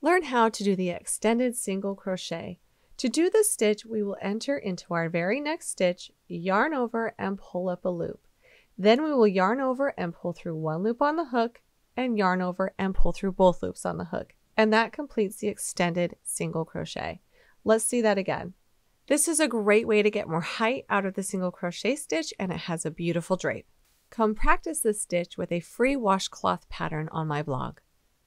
Learn how to do the extended single crochet. To do this stitch, we will enter into our very next stitch, yarn over and pull up a loop. Then we will yarn over and pull through one loop on the hook and yarn over and pull through both loops on the hook. And that completes the extended single crochet. Let's see that again. This is a great way to get more height out of the single crochet stitch, and it has a beautiful drape. Come practice this stitch with a free washcloth pattern on my blog.